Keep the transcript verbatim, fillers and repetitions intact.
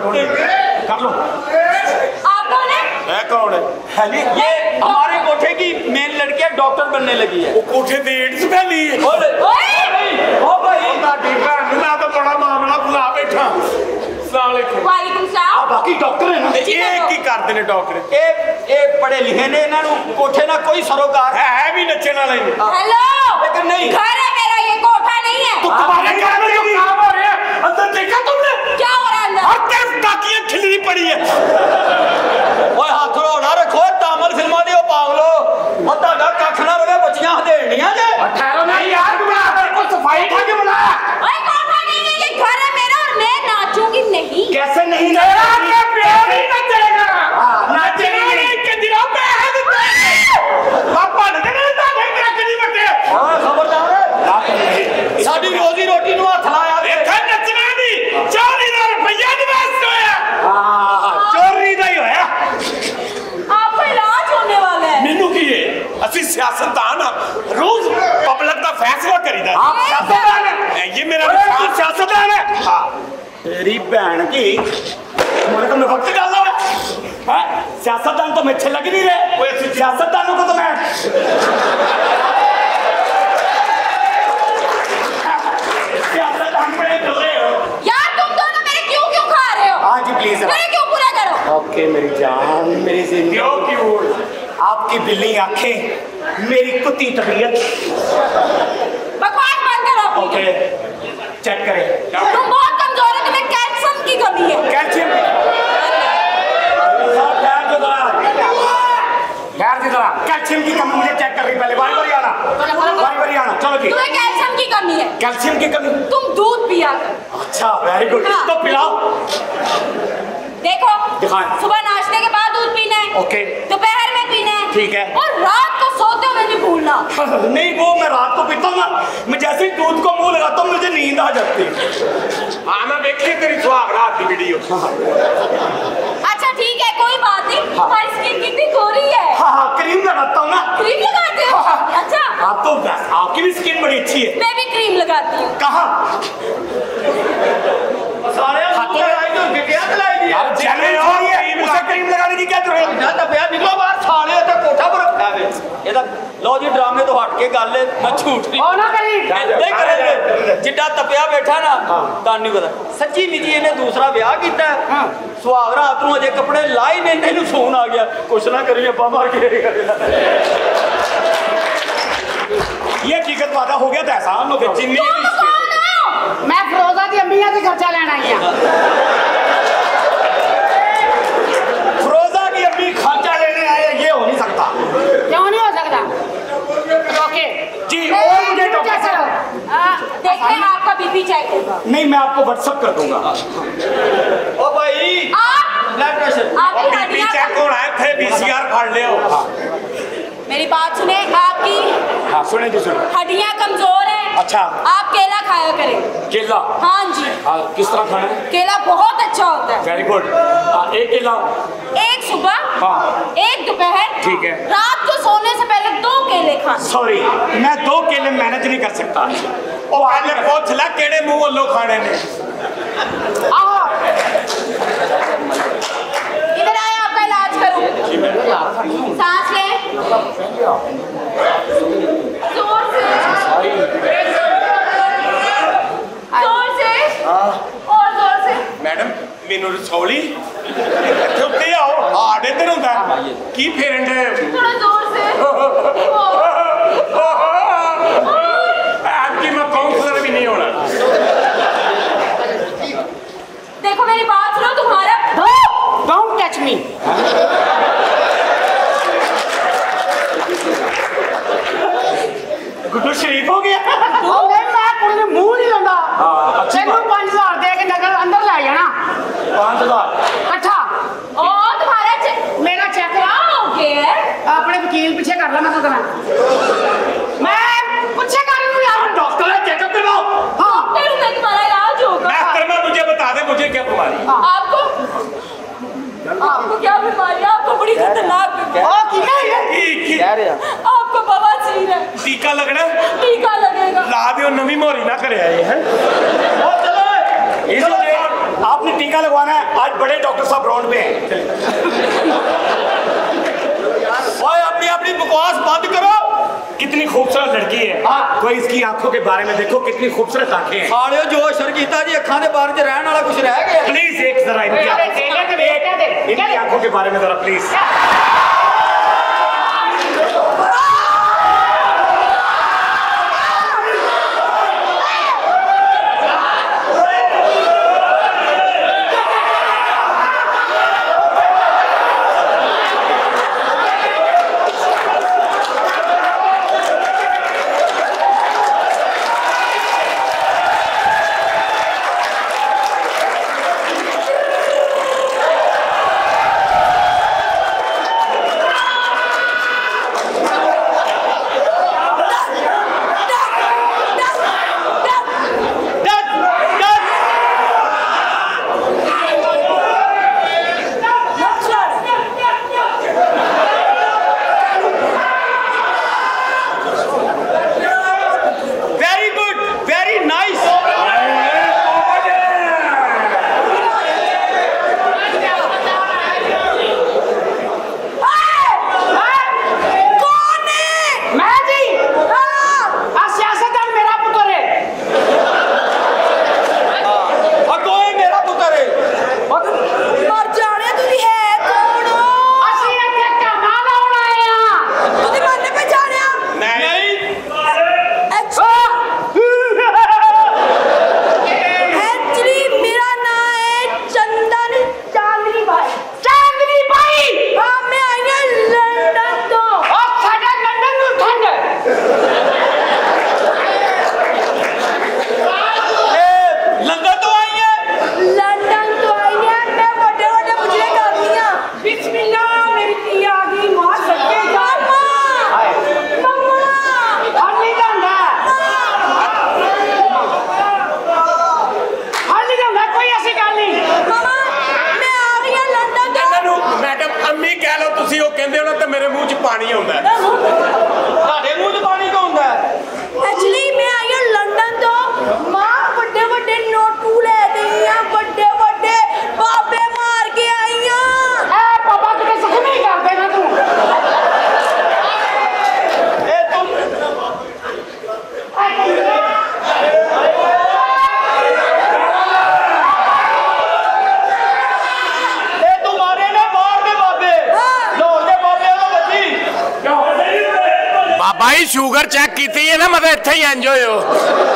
कर लो। आप कौन है? है कौन है? है जी, ये हमारे कोठे की मेन लड़कियां डॉक्टर बनने लगी है। वो कोठे पे एड्स फैली है। ओए ओ भाई मैं तो बड़ा मामला बुला बैठा। अस्सलाम वालेकुम। वालेकुम सलाम। आप बाकी डॉक्टर है ना? ये की करते ने डॉक्टर? एक एक पढ़े लिखे ने, इन्हां नूं कोठे ना कोई सरोकार है है भी नच्चण वाले ने। हेलो, लेकिन नहीं, घर है मेरा, ये कोठा नहीं है। तो तुम्हारे घर में जो काम हो रहा है अंदर देखा तुमने? क्या हो रहा है अंदर? हर तरफ टाकियां खिलरी पड़ी है। ओए हाथ रोड़ा रखो, तामल फिल्मा दे पागलो। और ताड़ा कख ना रवे, बच्चियां हदेड़नियां जे। ठहरो नहीं यार, बुला मेरे को सफाई खा के बुलाया। ओए कोठा नहीं है, ये घर है मेरा और मैं नाचूंगी नहीं। कैसे नहीं मेरा के प्यार ही ना चलेगा। नाचेगा नहीं के दिलों पे है तो पापा ने नहीं ताने रख दी बटे। हां खबरदार है, साडी रोजी रोटी नु हाथ लाया। देखा नचना नहीं, चोरी दा रुपया नहीं वास्ट होया। हां चोरी दा ही होया। आपको इलाज होने वाला है। मेनू की है असि सियासतदान रोज पब्लिक दा फैसला करीदा। आप सियासतदान है, ये मेरा विचार सियासतदान है। हां तेरी बहन की मेरे को में वक्त डाला है। हैं सियासतदान तो अच्छे लग नहीं रहे। ओए सियासतदानों को तो मैं सियासतदान बड़े कर रहे हो यार, तुम दोनों मेरे क्यों क्यों खा रहे हो? हाँ जी प्लीज, मेरे क्यों पूरा करो? ओके मेरी जान, मेरी जिंदगी, क्यों क्यों आपकी बिल्ली आंखें, मेरी कुत्ती तबीयत। बकवास बंद करो अपनी। ओके चेक करें। तुम बहुत कमजोर हो, तुम्हें कैल्शियम की कमी है। कैल्शियम यार जी जरा, कैल्शियम की कमी मुझे चेक कर रही, पहले बारी बारी आना, बारी बारी आना। चलो जी, तुम्हें कैल्शियम की कमी है। कैल्शियम की कमी। तुम दूध पिया करो। अच्छा वेरी गुड, हाँ। तो पिलाओ। देखो, दिखाएं। सुबह नाश्ते के बाद दूध पीना है। ओके। दोपहर में पीना है। ठीक है। और रात को सोते हुए नहीं भूलना। नहीं वो मैं रात को पीता हूँ ना, मैं जैसे ही दूध को मुंह लगाता हूँ मुझे नींद आ जाती है। हाँ मैं देखी तेरी सुहाग रात की वीडियो। अच्छा ठीक है, कोई बात नहीं। तुम्हारी स्किन कितनी गोरी है। हाँ हाँ क्रीम लगाता हूँ ना। क्रीम लगाते हो? हाँ। अच्छा, आप तो बस, आपकी भी स्किन बड़ी अच्छी है। मैं भी क्रीम लगाती हूँ। कहाँ? सारे हाथों में आई तो क्या खिलाई दी यार, जले हो रही है, उसे क्रीम लगाने की क्या जरूरत है? ना तपिया निकलो बाहर, साले तो कोठा पर रखा है। ਇਹਦਾ ਲਓ ਜੀ ਡਰਾਮੇ ਤੋਂ ਹਟ ਕੇ ਗੱਲ ਹੈ, ਮੈਂ ਝੂਠ ਨਹੀਂ ਉਹ ਨਾ ਕਰੀ। ਨਹੀਂ ਕਰਾਂਗੇ। ਜਿੱਡਾ ਤਪਿਆ ਬੈਠਾ ਨਾ ਤੁਹਾਨੂੰ ਨਹੀਂ ਪਤਾ, ਸੱਚੀ ਨਿੱਜੀ ਇਹਨੇ ਦੂਸਰਾ ਵਿਆਹ ਕੀਤਾ। ਸੁਹਾਗ ਰਾਤ ਨੂੰ ਅਜੇ ਕੱਪੜੇ ਲਾਏ ਨੇ, ਇਹਨੂੰ ਫੋਨ ਆ ਗਿਆ, ਕੁਛ ਨਾ ਕਰੀ ਅੱਬਾ ਮਾਰ ਕੇ ये हकीकत वादा हो गया था, एहसान हो गया। जिन्नी मैं फिरोजा दी अम्मिया से खर्चा लेना ही है। फिरोजा की अम्मी खर्चा लेने आए, ये हो नहीं सकता। क्यों नहीं हो सकता? ओके जी और मुझे कैसे हो? देखिए आपका बीपी चेक होगा। नहीं मैं आपको व्हाट्सअप कर दूंगा। ओ भाई आप ब्लड प्रेशर आपकी बीपी हड्डियां चेक होना है, थे बीसीआर फाड़ ले हो। मेरी बात सुने, आपकी हाँ सुने जी सुने। हड्डियां कमजोर हैं। अच्छा। आप केला खाया करें। केला? हाँ जी। हाँ किस तरह खाना है? केला बहुत अच्छा होता है। Very good. एक केला। एक सुबह, हाँ। एक दोपहर, ठीक है। रात को सोने से पहले दो केले खाना। सॉरी मैं दो केले मैनेज नहीं कर सकता। ओ पहले पूछ ले केड़े मुंह वालों खाने ने। इधर आए, आपका इलाज करूं। सांस लें जोर से, जोर से और जोर से। मैडम मेनू रसौली इत्थे उत्ते आओ, हार्ट इधर हुंदा की फेरन दे। थोड़ा जोर से। आपकी मैं काउंसलर भी नहीं होना। देखो मेरी बात सुनो, तुम्हारा डोंट टच मी। गुड्डू शरीफ हो गया। मैं कुड़ी ने मुंह नहीं लांदा। अच्छी तेनू पांच हजार दे के नगर अंदर ले जाना। पाँच हजार अच्छा ओ तुम्हारा चेक मेरा चेक हो गया। अपने वकील पीछे कर ला। मैं तो मैं पीछे कर रही हूँ यार। डॉक्टर है, चेकअप करवाओ। हाँ फिर में तुम्हारा इलाज होगा। मैं मुझे बता दे मुझे क्या बीमारी। आपको आपको क्या बीमारी है? आपको बड़ी खतरनाक बीमारी ओ किया है कह रहे हैं। आपको बवासीर है। टीका लगना टीका लगेगा। ला दियो, नवी मोहरी ना करे आए हैं। ओ चलो इसलिए आप आपने टीका लगवाना है, आज बड़े डॉक्टर साहब राउंड पे हैं। ओए अपनी अपनी बकवास बंद करो। कितनी खूबसूरत लड़की है। हाँ। कोई इसकी आंखों के बारे में देखो, कितनी खूबसूरत आंखें हैं। सालियो जो असर कीता जी अखां दे बारे च रहन वाला कुछ रह गया। प्लीज एक जरा इनकी आंखों इनकी आंखों के बारे में जरा प्लीज। मेरे मुंह च पानी आउंदा है। ਤੁਹਾਡੇ ਮੂੰਹ 'ਚ ਪਾਣੀ ਕਿਉਂ ਹੁੰਦਾ ਹੈ? ਐਕਚੁਅਲੀ ਮੈਂ ਆਈ ਹਾਂ ਲੰਡਨ ਤੋਂ। ਮਾਂ ਵੱਡੇ ਵੱਡੇ ਨੋਟੂ ਲੈ ਗਈ ਆ, ਵੱਡੇ ਵੱਡੇ ਬਾਬੇ ਮਾਰ ਕੇ ਆਈ ਆ। ਐ ਬਾਬਾ ਕਿਤੇ ਜ਼ਖਮੀ ਕਰ ਦੇਣਾ ਤੂੰ। ਇਹ ਤੂੰ ਇਹ ਤੂੰ ਮਾਰੇ ਨੇ ਬਾਹਰ ਦੇ ਬਾਬੇ ਲਾਹੌਰ ਦੇ ਬਾਬੇ ਦਾ ਬੱਚੀ बाबा ही शुगर चेक की थी ना मतलब इत्थे ही इंज होयो।